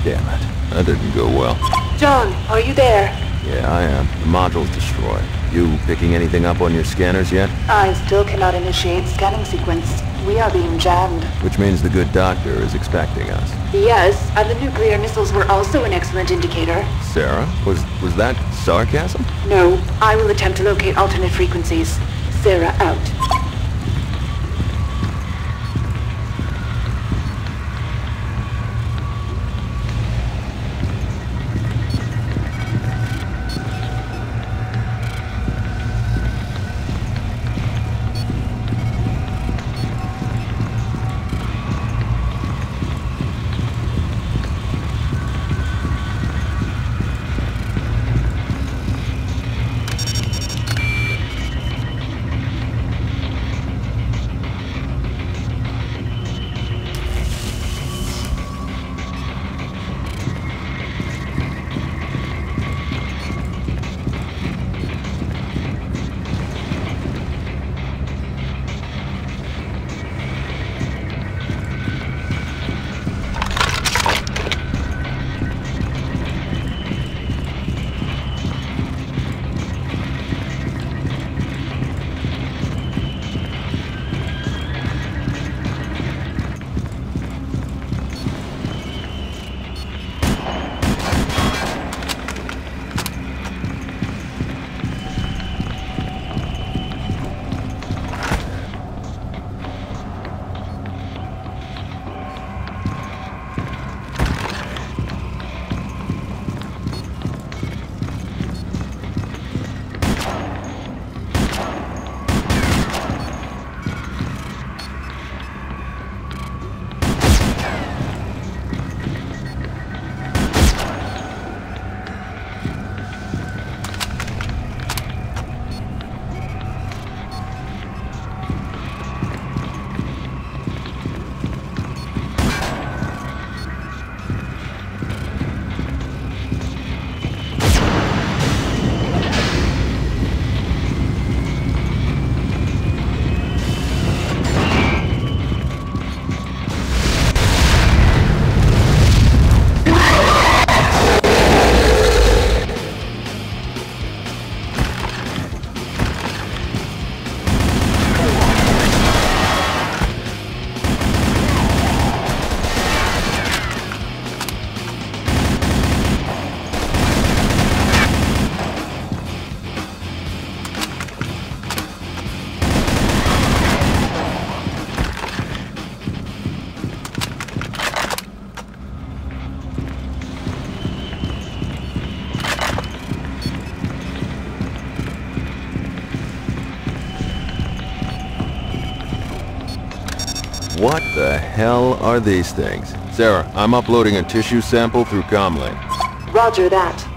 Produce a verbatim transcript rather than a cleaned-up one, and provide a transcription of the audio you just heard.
Damn it. That didn't go well. John, are you there? Yeah, I am. The module's destroyed. You picking anything up on your scanners yet? I still cannot initiate scanning sequence. We are being jammed. Which means the good doctor is expecting us. Yes, and the nuclear missiles were also an excellent indicator. Sarah? Was was that sarcasm? No, I will attempt to locate alternate frequencies. Sarah out. What the hell are these things? Sarah, I'm uploading a tissue sample through Comlink. Roger that.